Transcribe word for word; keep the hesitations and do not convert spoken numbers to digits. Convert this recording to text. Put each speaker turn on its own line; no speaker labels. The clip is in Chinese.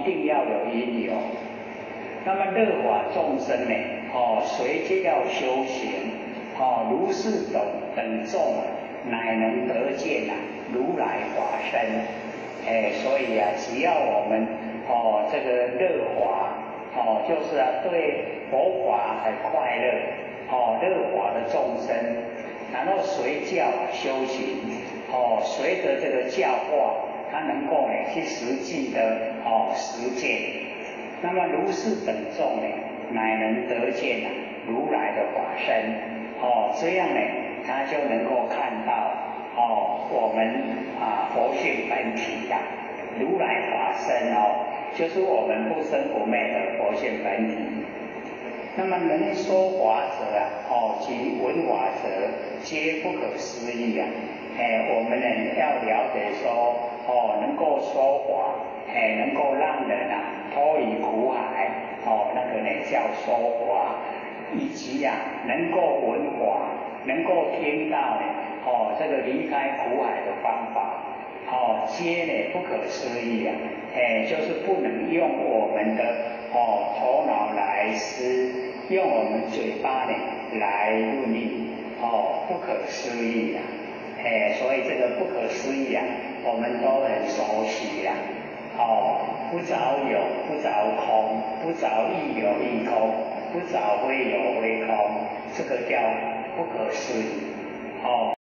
定要有因由。那么乐法众生呢，哦，随皆要修行，哦，如是等等众，乃能得见啊如来法身。哎，所以啊，只要我们哦这个乐法，哦就是啊对佛法很快乐，哦乐法的众生，然后随教修行，哦随着这个教化，他能够呢去实际的哦实践。那么如是等众呢，乃能得见啊如来的法身。哦，这样呢，他就能够看到哦我们啊佛性本体呀、啊，如来法身哦，就是我们不生不灭的佛性本体。那么能说法者啊，哦及闻法者，皆不可思议啊！哎，我们呢要了解说，哦，能够说法，哎，能够让人啊脱离苦海，哦，那个呢叫说法，以及啊能够闻法，能够听到呢，哦，这个离开苦海的方法，哦，皆呢不可思议啊！哎，就是不能用我们的哦头脑来思，用我们嘴巴呢来论议，哦，不可思议啊！哎，所以这个不可思议啊，我们都很熟悉呀、啊。哦，不着有，不着空，不着亦有亦空，不着非有非空，这个叫不可思议。哦。